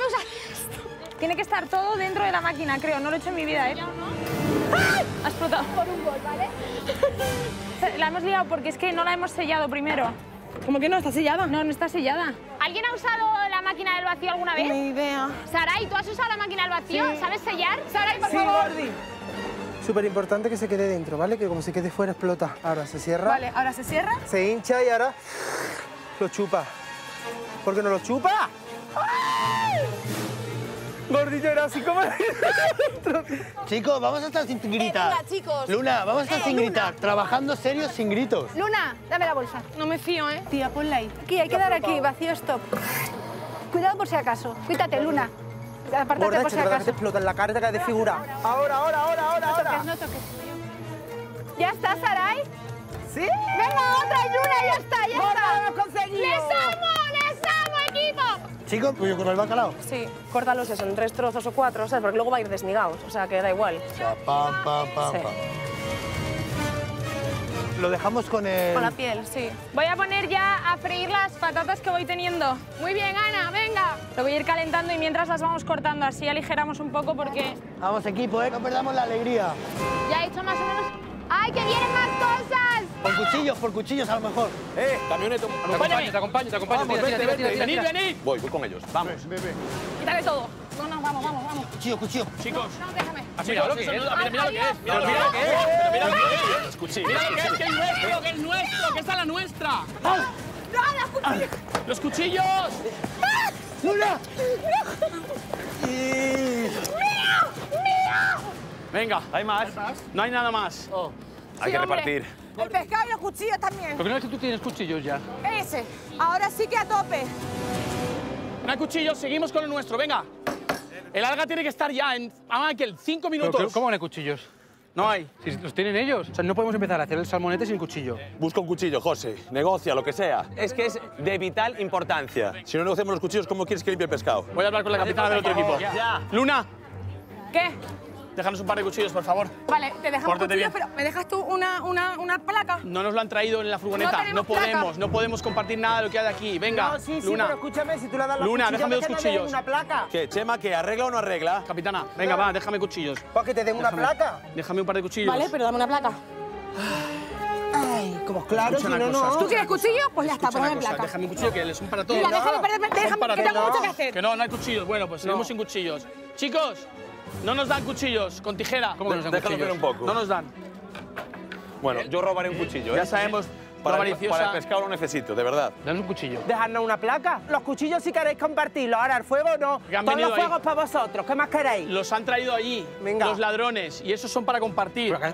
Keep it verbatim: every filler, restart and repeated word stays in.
déjame usar esto. Tiene que estar todo dentro de la máquina, creo. No lo he hecho en mi vida, ¿eh? ¡Ay! Ha explotado. Por un gol, ¿vale? La hemos liado porque es que no la hemos sellado primero. ¿Cómo que no? ¿Está sellada? No, no está sellada. ¿Alguien ha usado la máquina del vacío alguna vez? Ni idea. Saray, ¿tú has usado la máquina del vacío? Sí. ¿Sabes sellar? Saray, por Sí, favor. Gordi. Súper importante que se quede dentro, ¿vale? Que como se quede fuera explota. Ahora se cierra. Vale, ahora se cierra. Se hincha y ahora lo chupa. ¿Por qué no lo chupa? ¡Ay! Gordillo era así como... Chicos, vamos a estar sin gritar. Eh, venga, chicos. Luna, vamos a estar Eh, sin Luna. gritar. Trabajando serios sin gritos. Luna, dame la bolsa. No me fío, ¿eh? Tía, ponla ahí. Aquí, hay que dar aquí, vacío stop. Cuidado por si acaso. Cuídate, Luna. Apártate Gorda, por si que te acaso. explota en la cara, te cae de figura. Ahora, ahora, ahora, ahora, No ahora. toques, no toques. ¿Ya está, Saray? ¡Sí! Venga, otra, y Luna, ya está, ya ¡Gorda, está. lo hemos conseguido! ¡Les amo! ¡Les amo, equipo! Chicos, pues yo con el bacalao. Sí, córtalos eso en tres trozos o cuatro, ¿sabes? Porque luego va a ir desmigados, o sea que da igual. O sea, pam, pam, pam, Sí. pam. Lo dejamos con el... Con la piel, sí. Voy a poner ya a freír las patatas que voy teniendo. Muy bien, Ana, venga. Lo voy a ir calentando y mientras las vamos cortando, así aligeramos un poco porque Vamos, equipo, ¿eh? No perdamos la alegría. ya he hecho más o menos... ¡Ay, que vienen más cosas! Por cuchillos, por cuchillos a lo mejor. ¡Eh, camioneta! Te acompaño, te acompaño, te acompaño. Vamos, Tira, vete, tira, tira, vete. tira, tira, Venid, tira. venid. Voy, voy con ellos. Vamos. Quítale todo. No, no, vamos, vamos, vamos. Cuchillo, cuchillo. Chicos, No, déjame. Mira lo que es. mira, mira lo que es. Mira, Adiós. mira lo que es. Pero mira lo que es. Los cuchillos. Mira lo que es, los que es nuestro, que es nuestro, que esa es la nuestra. ¡Los cuchillos! ¡Luna! Venga, hay más. No hay nada más. Hay que hombre. repartir. El pescado y los cuchillos también. ¿Por qué no es que tú tienes cuchillos ya? Ese. Ahora sí que a tope. No hay cuchillos, seguimos con lo nuestro. Venga. El alga tiene que estar ya en... Ah, Michael, cinco ¿Pero minutos. ¿Cómo no hay cuchillos? No hay. Si los tienen ellos. O sea, no podemos empezar a hacer el salmonete sin cuchillo. Busca un cuchillo, José. Negocia, lo que sea. Es que es de vital importancia. Si no negociamos los cuchillos, ¿cómo quieres que limpie el pescado? Voy a hablar con la capitana del otro equipo. Ya. Luna, ¿Qué? déjanos un par de cuchillos, por favor. Vale, te dejamos Pórtate cuchillos, bien. pero ¿me dejas tú una, una, una placa? No nos lo han traído en la No furgoneta. tenemos No, podemos, placa. no podemos compartir nada de lo que hay de aquí. Venga, No, sí, sí, Luna. pero escúchame, si tú le das los Luna, cuchillos, déjame dos que no le den cuchillos. una placa. ¿Qué, Chema, que arregla o no arregla? Capitana, venga, va, déjame cuchillos. Pues que te den una Déjame. placa. Déjame un par de cuchillos. Vale, pero dame una placa. Ay, como claro, si Escucha no, una cosa, no. ¿Tú quieres cuchillo? Pues ya está, Escucha una ponme cosa, placa. déjame un cuchillo que son para todos. Mira, No, déjame perderme, son déjame, para que tengo todos. mucho que hacer. Que no, no hay cuchillos. Bueno, pues seguimos sin cuchillos. Chicos, no nos dan cuchillos, con tijera. ¿Cómo que nos dan Déjalo cuchillos? ver un poco. No nos dan. Bueno, yo robaré un cuchillo, ¿eh? Ya sabemos, Para, lo el- maliciosa. para el pescado lo necesito, de verdad. Danos un cuchillo. Dejarnos una placa. Los cuchillos si queréis compartirlos. Ahora, el fuego no. Que han Todos venido los ahí. fuegos para vosotros. ¿Qué más queréis? Los han traído allí, Venga. los ladrones, y esos son para compartir. Pero